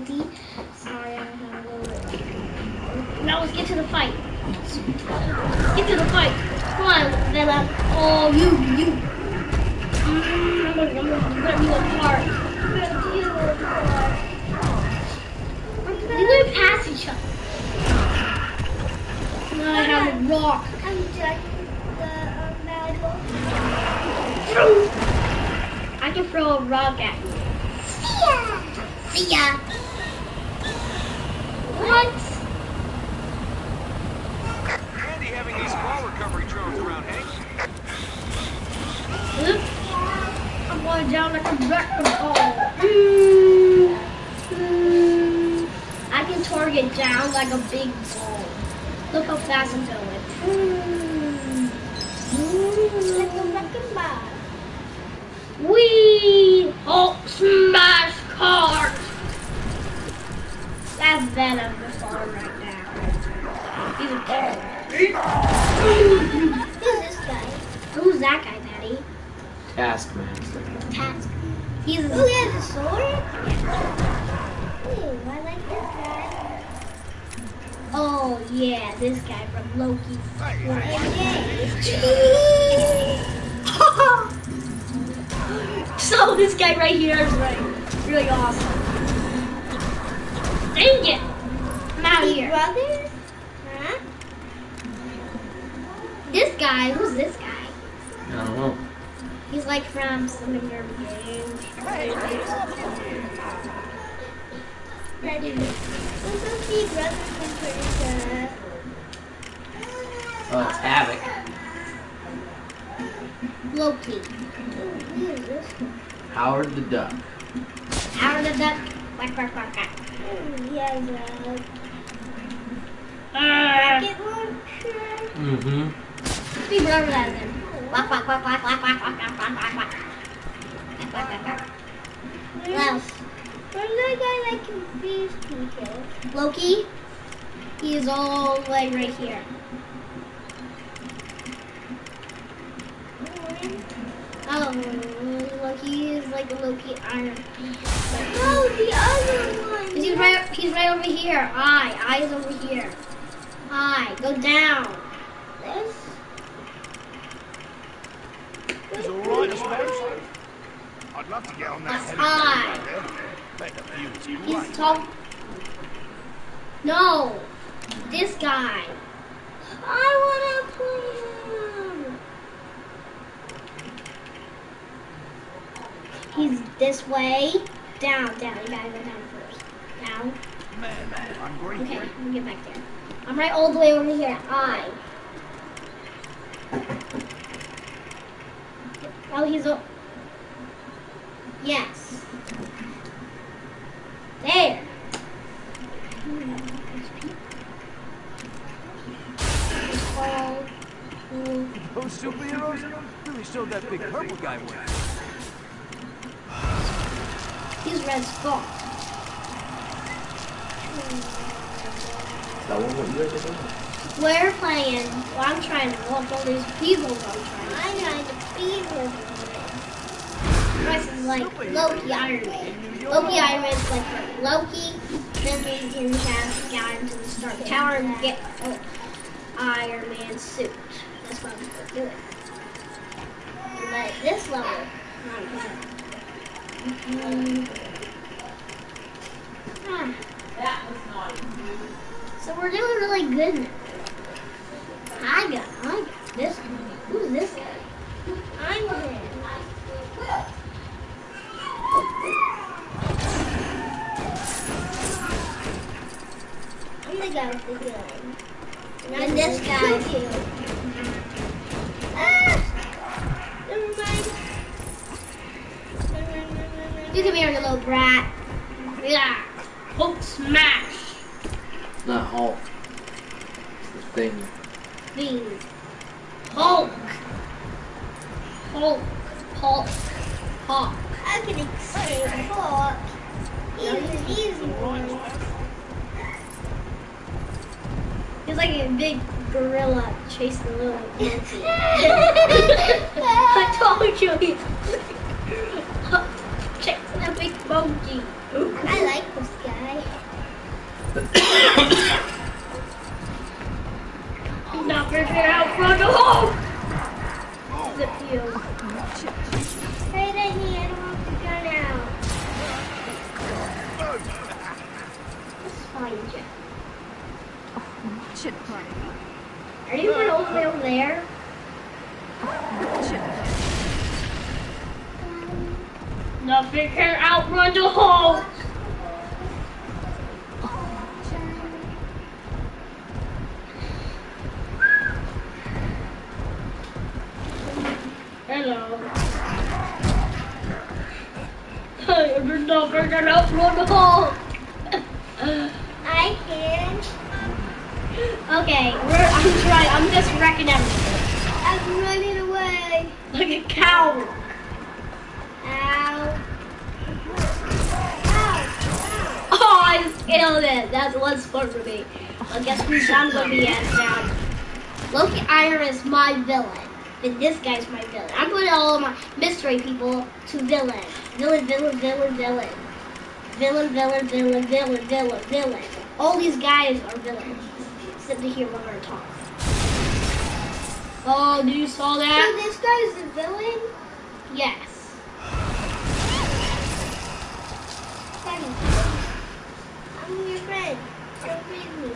Sorry, I have a little. Now let's get to the fight. Get to the fight. Come on, Vela. Oh, you. I'm gonna be a part. You're gonna pass each other. Now I have a rock. I'm judging the medal. I can throw a rock at you. See ya. What? Handy having these ball recovery drones around, Hank. I'm going down like a wrecking ball. I can target down like a big ball. Look how fast I'm going. Like a wrecking ball. Wee! Hulk smash cart! That's Venom the farm right now. He's a ball. Who's this guy? Who's that guy, Daddy? Taskmaster. Task. He's Oh, he has a sword? Ooh, I like this guy. Oh yeah, this guy from Loki. So this guy right here is really awesome. Dang it! I'm out of here. Brothers? Huh? This guy, who's this guy? I don't know. He's like from some of your games. Let's go see brothers can produce Oh, it's Havoc. Loki. who is this one? Howard the Duck. Howard the Duck. Quack, quack, quack, quack. He has a rocket launcher. Mm-hmm. Be whatever that is then. Quack, quack, quack, quack, quack, quack, quack, quack, quack, quack, quack. Quack, quack, quack, quack. What else? Where's that guy that can freeze people? Loki. He is all the way right here. Oh, Loki is like a Loki Iron. No, the other one. He's right over here. Eye is over here. Eye, go down. This? Is all right, I suppose. I'd love to get on that That's helicopter right there. Bet the view is He's great. tall. No, this guy. I wanna play him. He's this way. Down. You gotta go down first. Down. Man, hungry. Okay, let me get back there. I'm right all the way over here. Eye. Oh, he's up. Yes. There. Those superheroes really showed that big purple guy way. He's Red Skull. That one what you guys are doing? We're playing. Well, I'm trying to walk all these people. I'm I'm trying to beat him. This is like Loki Iron Man. Loki Iron Man's like Loki. Then we can have to get into the Stark Tower and get Iron Man suit. That's what I'm going to do. But this level, not good. So we're doing really good now. I got this one. Who's this guy? I'm him. I'm the guy with the healing. And this guy. Ah! Never mind. You come here, you little brat. Yeah. Hulk smash. It's not Hulk. It's the thing. Thing. Hulk. Hulk. Hulk. Hulk. I can escape Hulk. Easy one. He's like a big gorilla chasing a little monkey. I told you he's chasing a big monkey. I like this guy. Not figure out from the hole. Zip you. Hey, Danny, I don't want the gun out. Let's find you. Chip party. Are you going all the way over there? Chip. Nothing can outrun the hole. Hello. There's nothing can outrun the hole. I can. Okay, I'm just wrecking everything. I'm running away. Like a cow. Ow. Oh, I just killed it. That was fun for me. I guess who's I'm gonna be as now. Loki Iron is my villain. But this guy's my villain. I'm putting all of my mystery people to villain. Villain, villain, villain, villain. Villain, villain, villain, villain, villain, villain. All these guys are villains. Except to hear one more talk. Oh, did you saw So that? this guy's the villain? Yes. Daddy, I'm your friend. Don't leave me.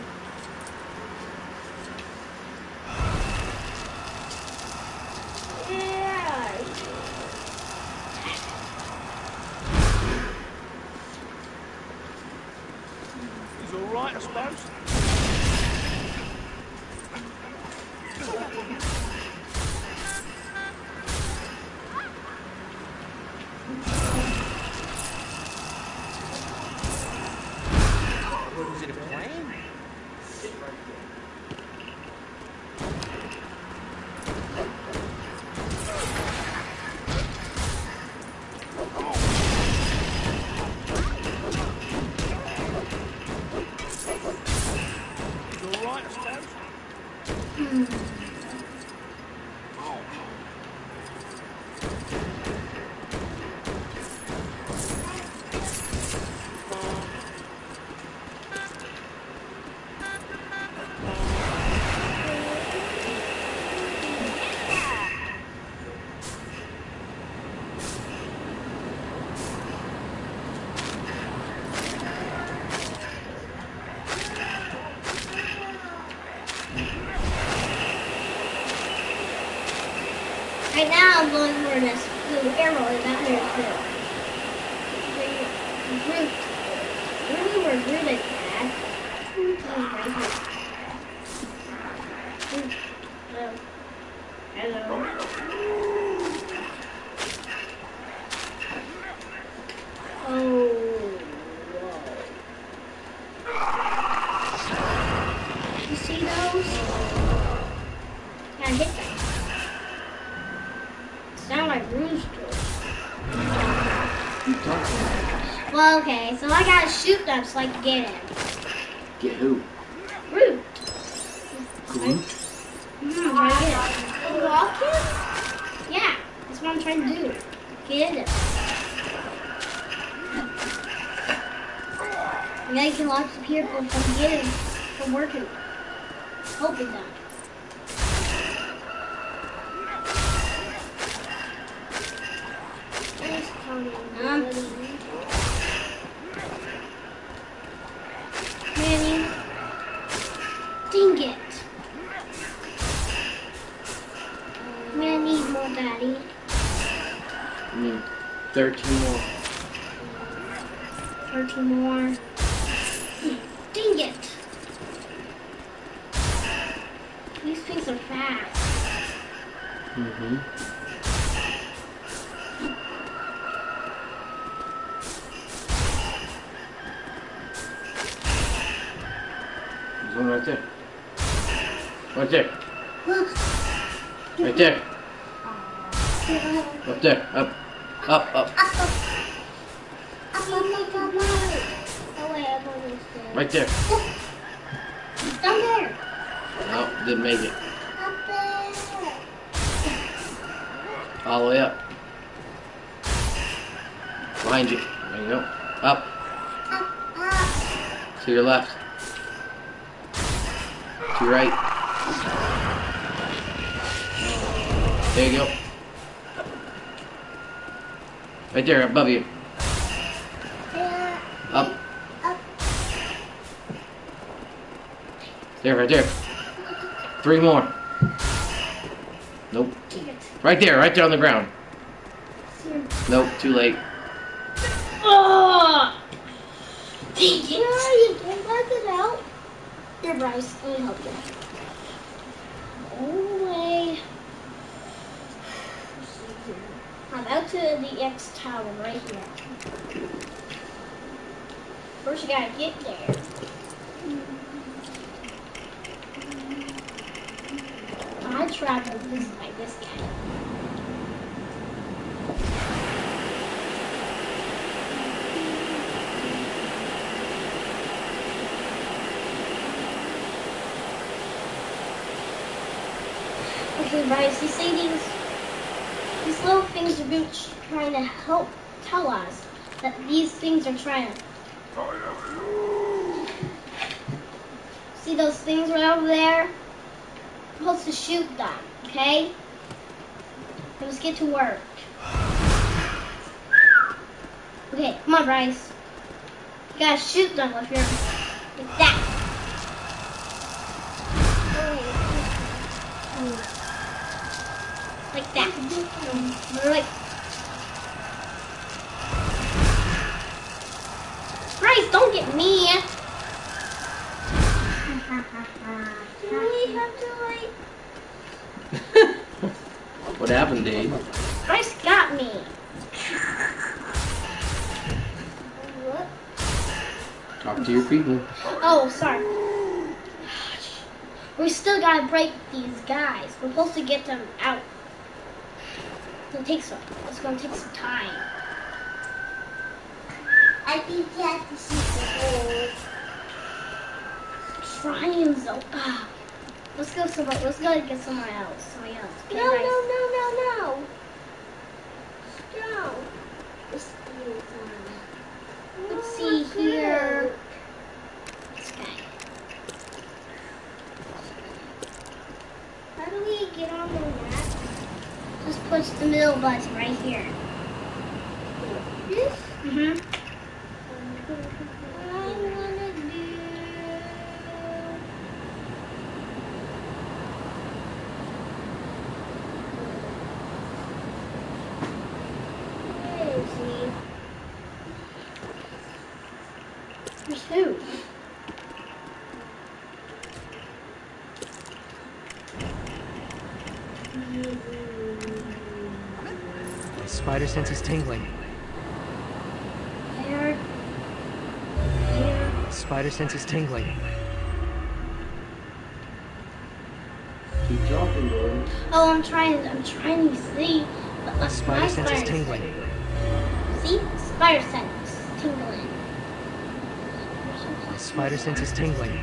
Yeah. He's all right, I suppose. Was it a plane? He's all right, I suppose. Right now I'm going where this little arrow is out here too. Groot. Really where Groot is at. Groot is right here. Groot. Hello. Oh. Whoa. You see those? Gotta hit them. Sound like roosters. You talking about? Well, okay, so I gotta shoot them so I can get him. Get who? Groot. Groot? Trying to get him. Walking? Yeah, that's what I'm trying to do. Get in it. And then I can launch the people from getting from working. Hoping that. Manny. Dang it. Man, I need more, Daddy. 13 more. 13 more. Dang it. These things are fast. Mm-hmm. There's one right there. Right there. Right there. Up there. Up. Up, up. Oh wait, I'm on this side. Right there. Down there. No, didn't make it. Up there. All the way up. Behind you. There you go. Up. Up. To your left. To your right. There you go. Right there, above you. Up. There, right there. 3 more. Nope. Right there on the ground. Nope, too late. Oh! Dang it! You can't let it out. Here, Bryce, let me help you. All the way. I'm out to the X tower right here. First, you gotta get there. I traveled this by this guy. Okay, Bryce, you see these little things are trying to help tell us that these things are trying to. See those things right over there? We're supposed to shoot them, okay? Let's get to work. Okay, come on, Bryce. You gotta shoot them with your like that. Like that. Like. Bryce, don't get me. Do we have to like? What happened, Dave? Bryce got me. What? Talk to your people. Oh, sorry. We still gotta break these guys. We're supposed to get them out. It's gonna take some time. I think you have to shoot the hole. Trying so. Let's go somewhere. Let's go get somewhere else. Somebody else. Okay, No. Bryce? No. Let's see here. This guy. How do we get on the map? Just push the middle button right here. This? Mm-hmm. I wanna do. Where is he? Who's who? My spider sense is tingling. There. My spider sense is tingling. Keep talking, boy. Oh, I'm trying to see. But My my spider sense is tingling. See? Spider sense tingling. My spider sense is tingling.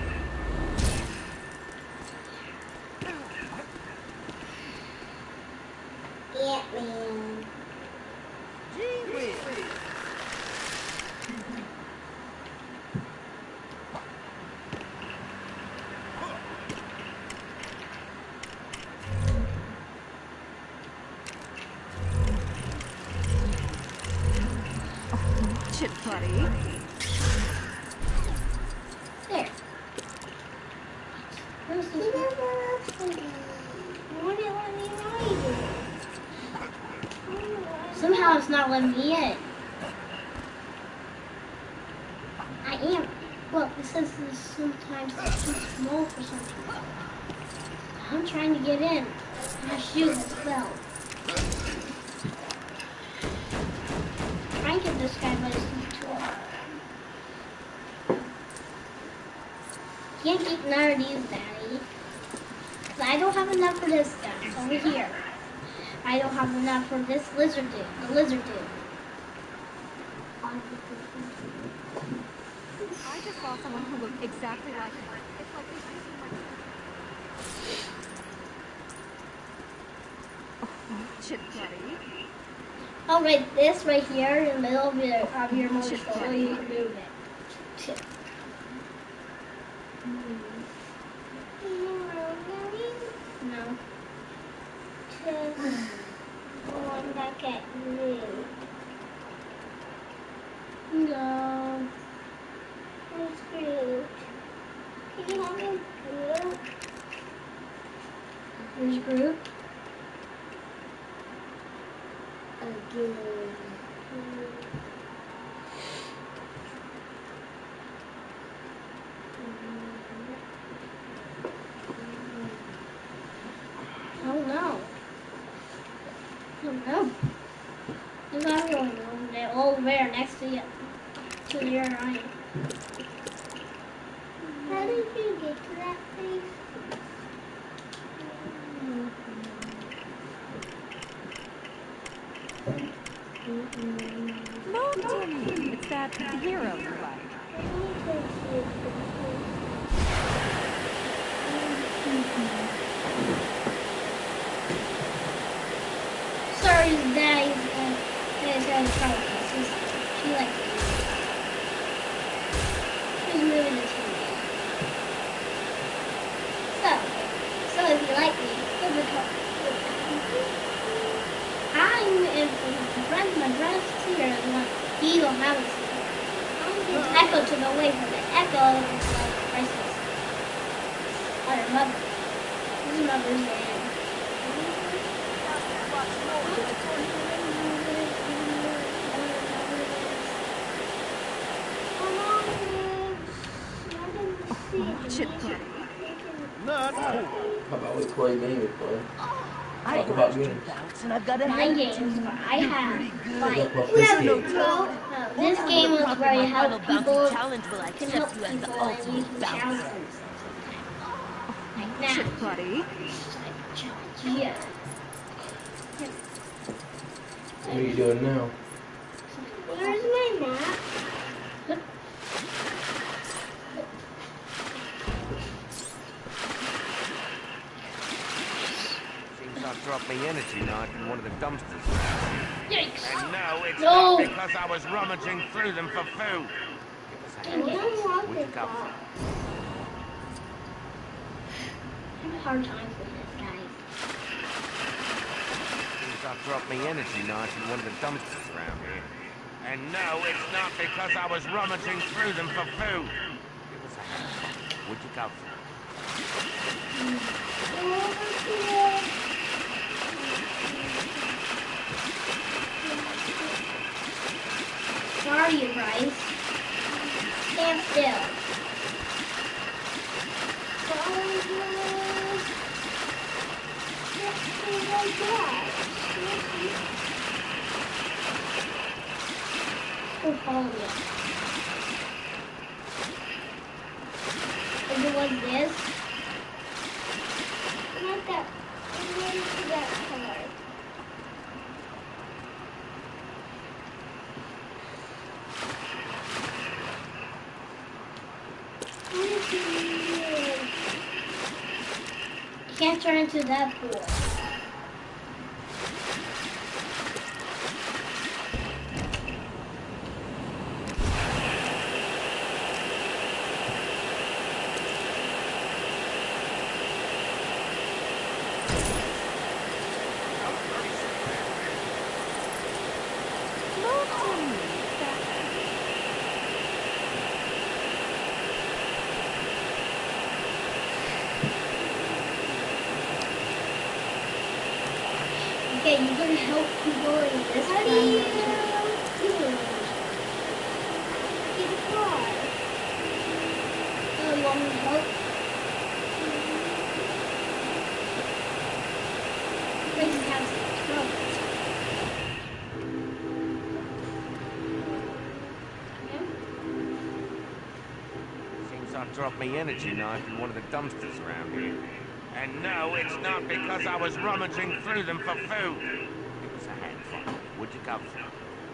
Ant-Man. Chip buddy. There. Where's He this one? never left me. Why did it let me ride it? Somehow it's not letting me in. I am. Well, it says this sometimes it's too small for some people. I'm trying to get in. My shoes fell. Trying to get this guy, but it's too hard. Can't get none of these, Daddy. 'Cause I don't have enough for this guy. It's over here. I don't have enough for this lizard dude. The lizard dude. I just saw someone who looked exactly like him. It's like they used him like... Chip buddy. Oh, right, this right here in the middle of your motorcycle, you can move it. Chip. group. Again. Oh no. Oh no. There's everyone over there, all there next to you. To your right. How did you get to that place? Move to me. It's that hero you like. Sorry, Daddy's having trouble. She likes it. She's moving the TV. So if you like me, give it up. My brother's here is one. He don't have it. Echo took away from it. Echo is like priceless. Or her mother. His mother's there. Watch it, buddy. Not cool. How about we play a game we play? I Talk about watched games. bounce and I've got a My head games too. where I have like Well, we have this this game is where you help people challenge will can help people and you can challenge them. Like Watch now. it, buddy. Yeah. What are you doing now? Where's my map? Seems I've dropped my energy knife in one of the dumpsters. Yikes. And no, it's No. not because I was rummaging through them for food. I don't want Would you this go? box. I have a hard time with this, guys. Seems I've dropped my energy knife in one of the dumpsters around here. And no, it's not because I was rummaging through them for food. Give us a hand. Would you go for it? Over here. Where are you, Bryce? Stand still. Who called you? Is it was this? Not that. I'm going to that card. What is it? You can't turn into that pool. Move to me. It's that Okay, you can help people in this How do room. you get a car? Oh, you want me to help? Grace has trouble. Seems I've dropped my energy knife in one of the dumpsters around here. And no, it's not because I was rummaging through them for food. Give us a hand, Father. Would you go for it?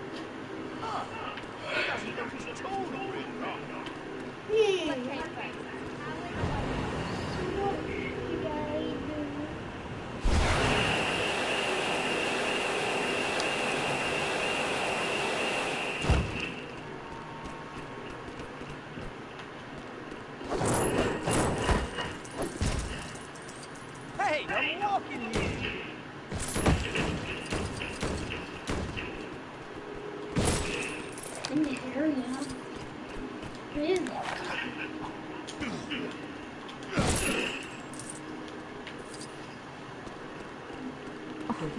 What should I do? Hey, I'm walking here. In the area. What is it?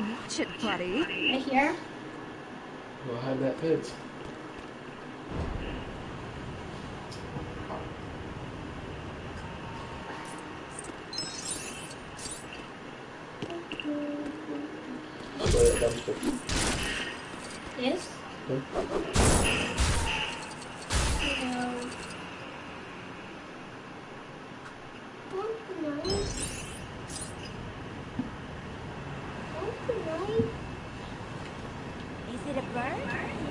Watch it, buddy. Right here. Go hide in that pit. I'll go to that dumpster. This. Okay. Is it a bird?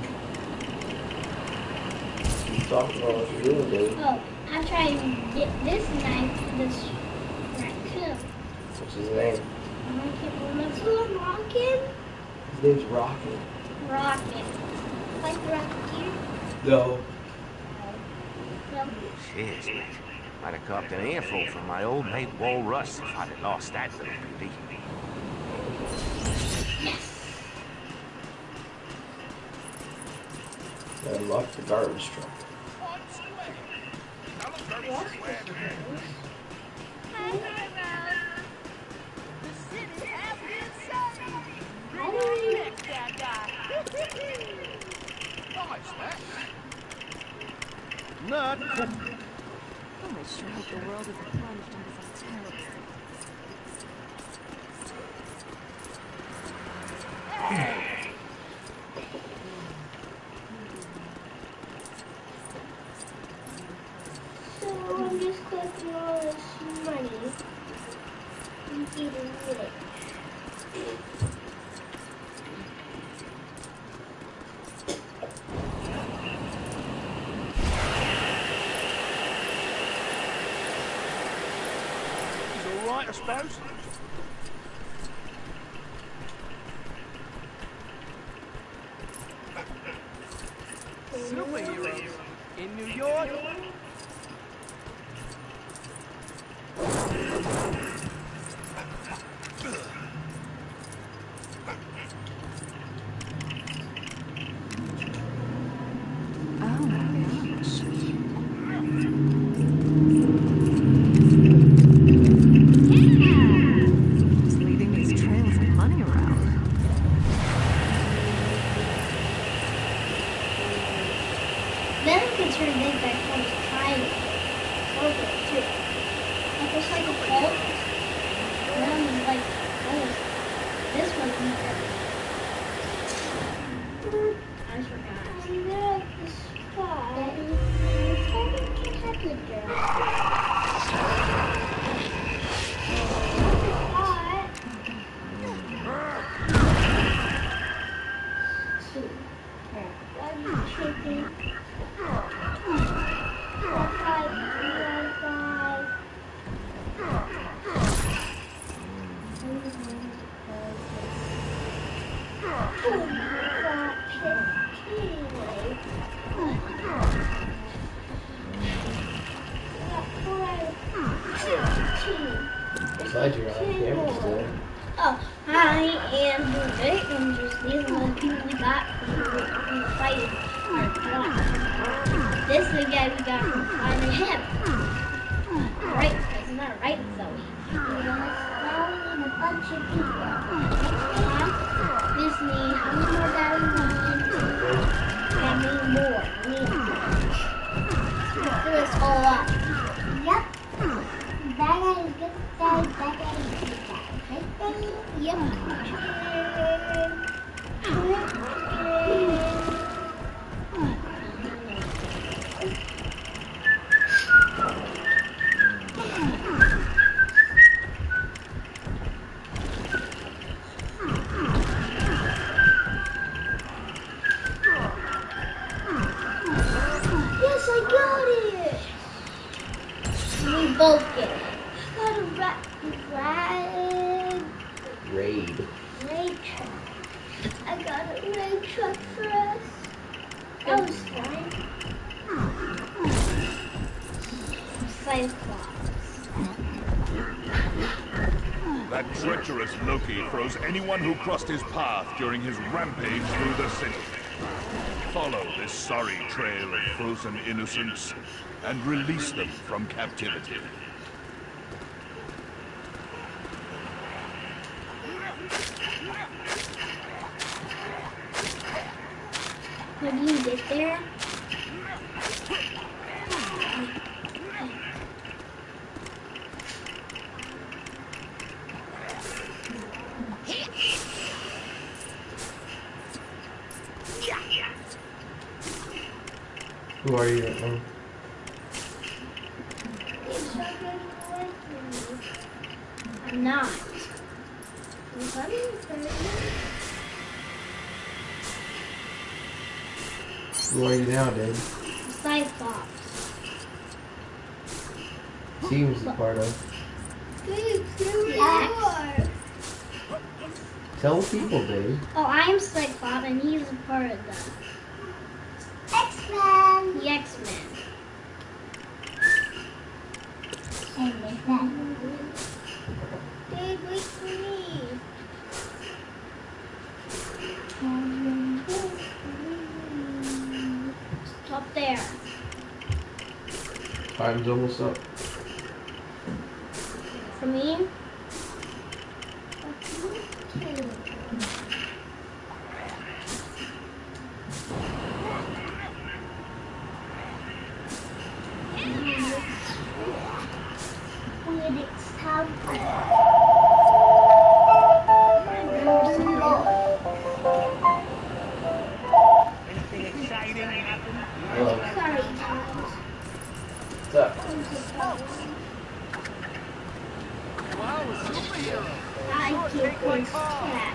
Keep talking about what you're doing, dude. Oh, I'm trying to get this knife to this raccoon. What's his name? I can't remember. Rocket? His name's Rocket. Rocket. Like the Rocketeer? No. No. Cheers, mate. I'd have copped an earful from my old mate Walrus if I'd have lost that little beauty. I unlocked the garbage truck. Not Oh, I sure hope the world isn't plunged into some terrible thing. So I'm just collecting all this money and getting rich. alright, I suppose. Superheroes in New York. Oh my gosh. Just leaving these trails of money around. Then I could turn this back on to triangle. Circle too. Like it's like a cult. And then it's like, oh, this one's easier. I forgot. I'm at the spot. I'm Besides, you're on camera still. Oh, I am the victims. These are the people we got from the fighting. This is the guy we got from finding him. Right, it's not right, Zoe. following a bunch of people. Disney, how many more guys we need? How many more? We need to do this all up. Yep. That guy is good guy, that guy is good guy. Right there? Yep. Yes, I got it! We both get it. I got a Raid. raid truck. I got a raid truck for us. That was fun. Cyclops. That treacherous Loki froze anyone who crossed his path during his rampage through the city. Follow this sorry trail of frozen innocents and release them from captivity. When you get there, Who are you right now? I'm not. Who are you now, Dave? Cyclops. Team's a part of. Yes. Tell people, Dave. Oh, I'm Cyclops, and he's a part of the X-Men. X-Men. And with that. Dave, wait for me. Up there. Time's almost up. For me, When it's time Anything exciting happen? Hello. sorry, Charles. What's up? Wow, a superhero. I Sure, get take my this car. taxi.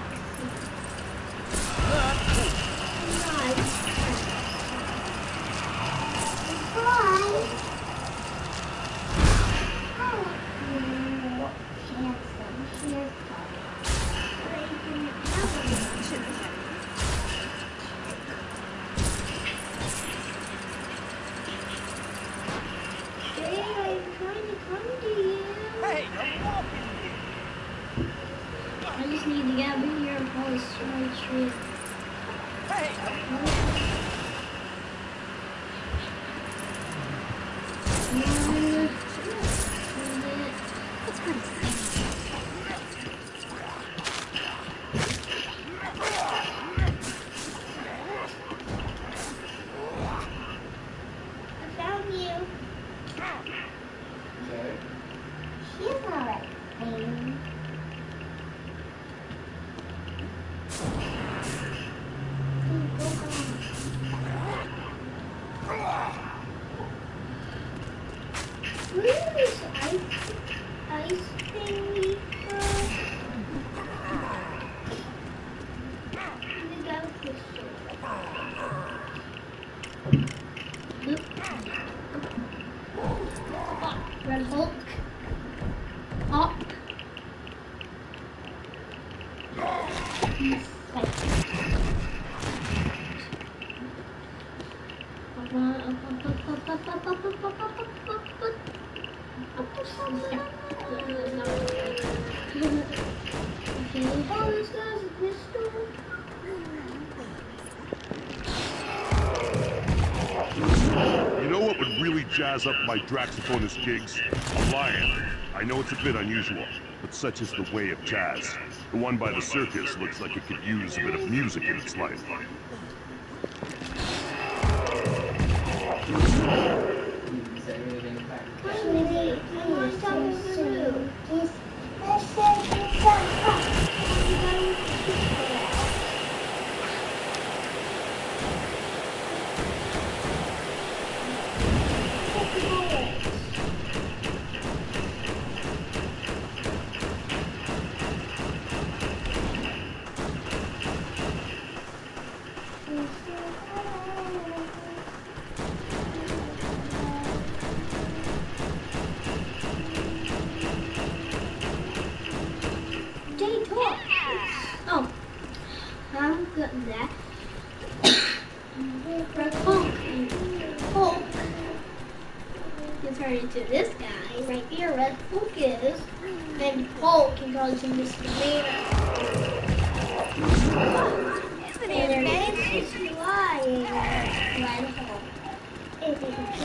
Hey, I'm walking here. I just need to get over here and follow the straight street. Hey, That's pretty safe. I found you. Okay. She's not like me. Where is ice thing from? The dog crystal. Red Hulk. Up. Oh, this guy's a pistol. You know what would really jazz up my Draxophonus gigs? A lion. I know it's a bit unusual, but such is the way of jazz. The one by the circus looks like it could use a bit of music in its life. You can say anything back. Sweetie, I want to tell you the truth. Jay talk. Oh, I'm good at that. Red Hulk and Hulk can turn into this guy right here. Red Hulk is, and Hulk can turn into Mr. Banner. Isn't And it there's amazing? this flying Red Hulk. If you can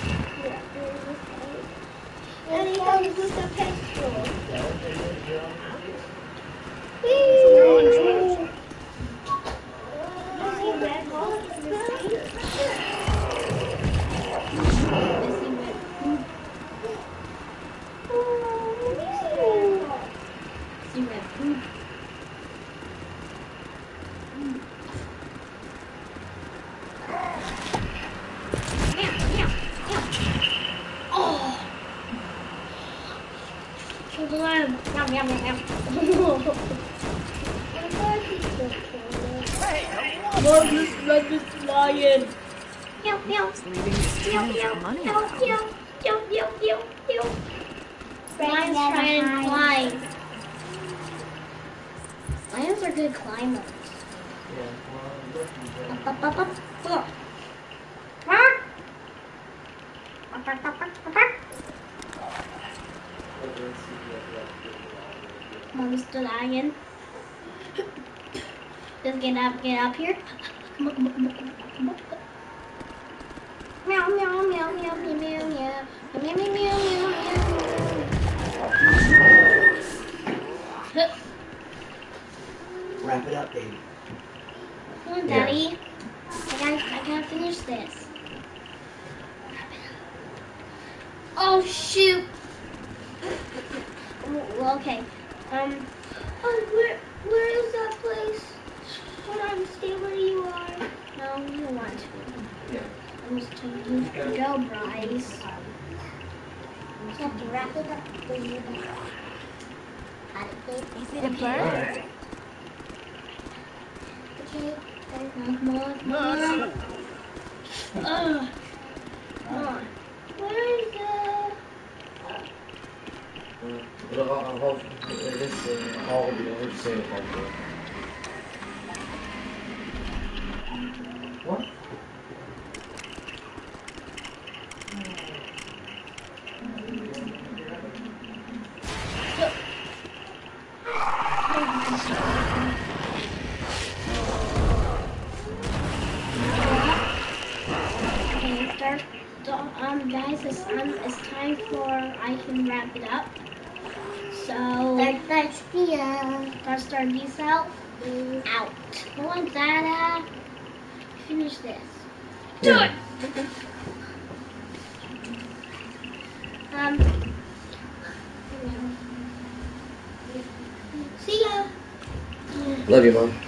And he comes with a pistol. Yum, yum, yum, yum. Love this lion. Meow, meow. Leaving these Meow, tons meow, of money meow, around. meow, meow, meow, meow, meow. Lions trying to climb. Lions are good climbers. Up, up, up, up. Look. Bark. Bark, bark, bark, bark, bark. Come on, Mr. Lion. Just get up here. Come on, come on, come on, come on. Meow, meow, meow, meow, meow, meow, meow. Meow, meow, meow, meow, meow. Wrap it up, baby. Come on, Daddy. I gotta finish this. Oh shoot! Well, okay. Where is that place? Hold on, stay where you are. No, you don't want to. Yeah. I'm just telling you to go, Bryce. You have to wrap it up for you. Is it a bird? Okay. Come on, come on. Come on. Where is All the others say it like that. What? Guys, it's time for I can wrap it up. So that's the start these out. Out. Come on, Dada. Finish this. Do it. See ya. Love you, Mom.